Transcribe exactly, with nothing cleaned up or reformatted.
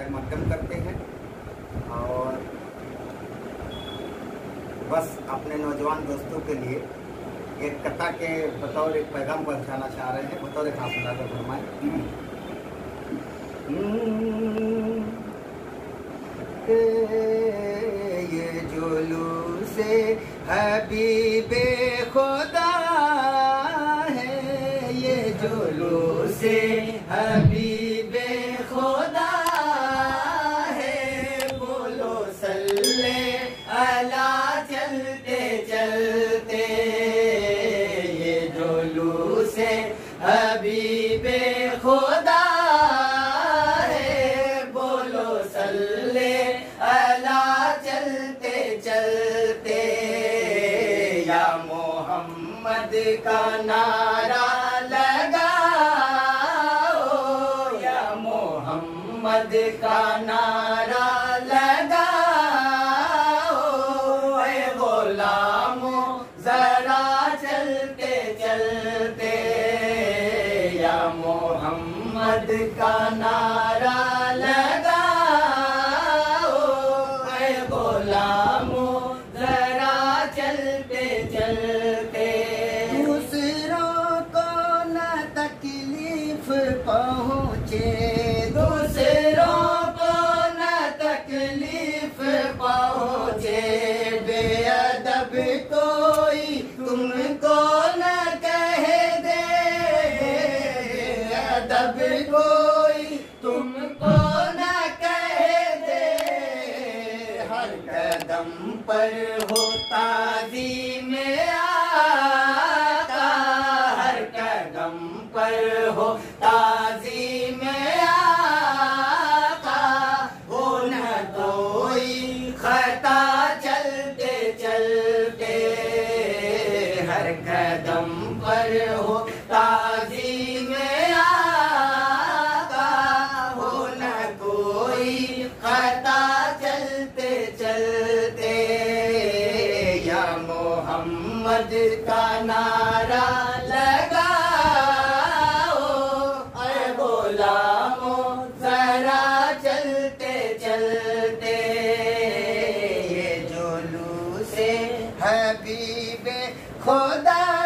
खैर मकदम करते हैं और बस अपने नौजवान दोस्तों के लिए एक कथा के बतौर एक पैगाम पहुंचाना चाह रहे हैं, बतौर एक हाफिज़ा का फरमाएं। ये जुलूसे हबीबे खुदा है, ये जुलूसे हबीबे खुदा है, बोलो सल्ले अला चलते चलते, ये जुलूसे हबीबे खुदा है, बोलो सल्ले अला चलते चलते, या मोहम्मद का नारा लगाओ, या मोहम्मद का नारा लगाओ, ऐ गुलामो जरा चलते चलते, या मोहम्मद का नारा लगाओ, ऐ गुलामो जरा चलते चलते, दूसरों को न तकलीफ पहुँचे, दूसरों को न तकलीफ पहुँचे, बेअदब कोई तुमको न कह दे, बेअदब कोई तुमको न कह दे, हर कदम पर हो ताज़ीम आका, हर कदम पर हो ताज़ीम आका, हो न कोई खता चलते चलते, हर कदम पर हो ताज़ीम आका, हो न कोई खता चलते चलते, या मोहम्मद का नारा लगाओ, ऐ गुलामो जरा चलते चलते, ये जुलूसे हबीबे खुदा